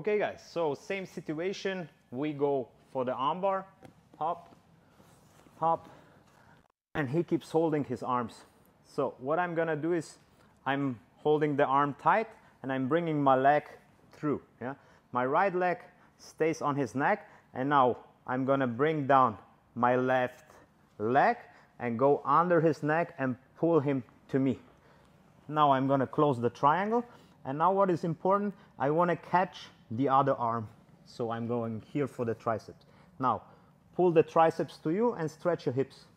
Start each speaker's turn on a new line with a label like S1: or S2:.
S1: Okay guys, so same situation, we go for the armbar, hop, hop, and he keeps holding his arms. So what I'm gonna do is, I'm holding the arm tight and I'm bringing my leg through. Yeah? My right leg stays on his neck, and now I'm gonna bring down my left leg and go under his neck and pull him to me. Now I'm gonna close the triangle, and now what is important, I wanna catch the other arm. So I'm going here for the triceps. Now pull the triceps to you and stretch your hips.